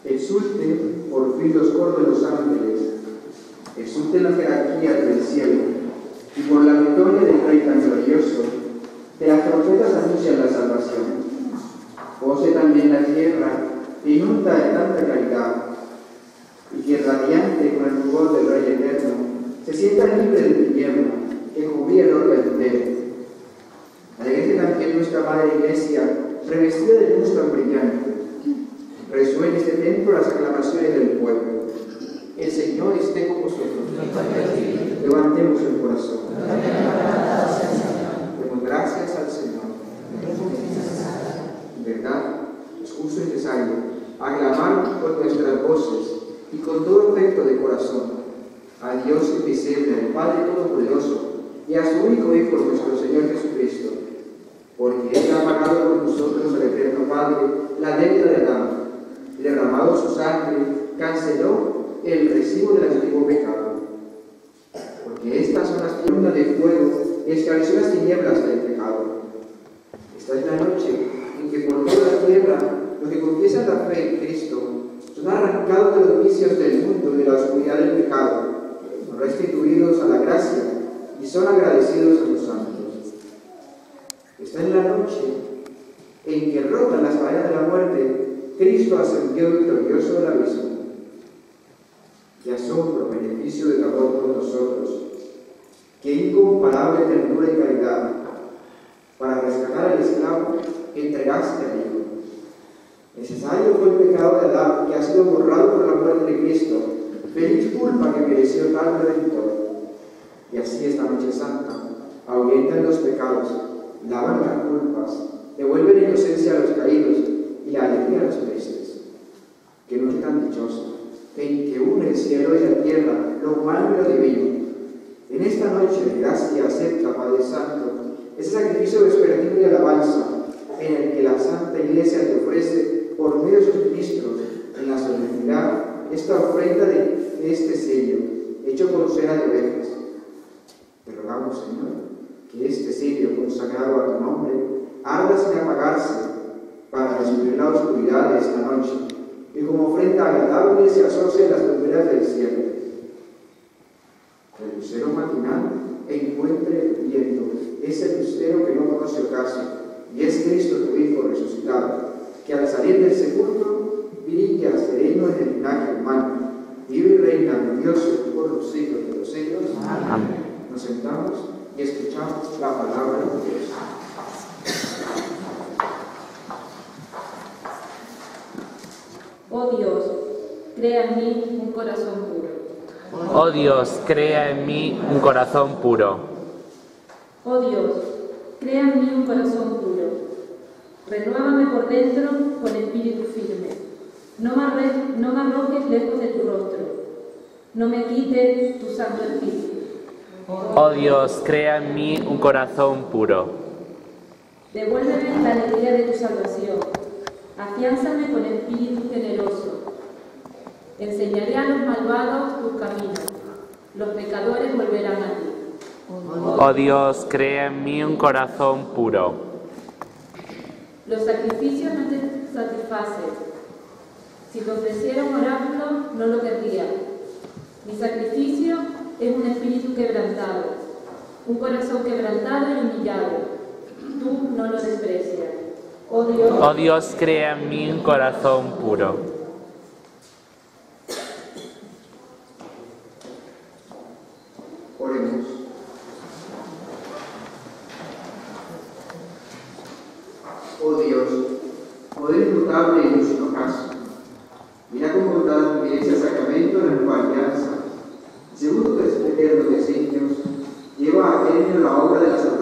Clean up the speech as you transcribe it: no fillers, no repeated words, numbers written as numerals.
Exulten por fin los coros de los ángeles, exulten las jerarquías del cielo, y por la victoria del Rey tan glorioso, de las trompetas anuncian la salvación. Goce también la tierra, que inunda de tanta claridad, y que radiante con el rubor del Rey eterno, se sienta libre del tiniebla, que cubría el orbe entero. Alegrese también nuestra Madre Iglesia, revestida de luz tan brillante. Resuenen este templo las aclamaciones del pueblo. El Señor esté con vosotros. Levantemos el corazón. Demos gracias al Señor. En verdad, es justo y necesario aclamar con nuestras voces y con todo afecto de corazón a Dios invisible, al Padre Todopoderoso, y a su único Hijo, nuestro Señor Jesucristo, porque Él ha pagado por nosotros al Eterno Padre la deuda de Adán, y derramado su sangre, canceló el recibo del antiguo pecado. Porque estas son las columnas de fuego que esclareció las tinieblas del pecado. Esta es la noche en que por toda la tierra los que confiesan la fe en Cristo son arrancados de los vicios del mundo y de la oscuridad del pecado, son restituidos a la gracia y son agradecidos a los santos. Esta es la noche en que rotan las cadenas de la muerte, Cristo ascendió victorioso del abismo. Qué asombro, beneficio de tu amor por nosotros, qué incomparable ternura y caridad, para rescatar al esclavo que entregaste al Hijo. Necesario fue el pecado de Adán, que ha sido borrado por la muerte de Cristo, feliz culpa que mereció tal redentor. Y así esta noche santa, ahuyentan los pecados, lavan las culpas, devuelven inocencia a los caídos y la alegría a los tristes. Qué noche tan dichosa, en que une el cielo y la tierra, lo humano y lo divino. En esta noche de gracia acepta, Padre Santo, ese sacrificio vespertino y alabanza en el que la Santa Iglesia te ofrece por medio de sus ministros en la solemnidad esta ofrenda de este sello, hecho con cera de ovejas. Te rogamos, Señor, que este sello consagrado a tu nombre arda sin apagarse para destruir la oscuridad de esta noche, y como ofrenda agradable se asocia en las lumbreras del cielo. El lucero matinal encuentre el viento, ese lucero que no conoce ocaso, y es Cristo tu Hijo resucitado, que al salir del sepulcro brilla sereno en el linaje humano, vive y reina glorioso por los siglos de los siglos. Amén. Nos sentamos y escuchamos la palabra de Dios. Oh Dios, crea en mí un corazón puro. Oh Dios, crea en mí un corazón puro. Oh Dios, crea en mí un corazón puro. Renuévame por dentro con espíritu firme. No me arrojes lejos de tu rostro. No me quites tu santo espíritu. Oh Dios, crea en mí un corazón puro. Devuélveme la alegría de tu salvación. Afiánzame con espíritu generoso. Enseñaré a los malvados tus caminos. Los pecadores volverán a ti. Oh Dios, crea en mí un corazón puro. Los sacrificios no te satisfacen. Si te ofreciera un oráculo, no lo querría. Mi sacrificio es un espíritu quebrantado, un corazón quebrantado y humillado. Tú no lo desprecias. Oh Dios, crea en mí un corazón puro. Oremos. Oh Dios, poder inmutable y luz sin ocaso, mira cómo convocada tu iglesia al sacramento de la nueva alianza, según tus eternos designios, lleva a término la obra de la salvación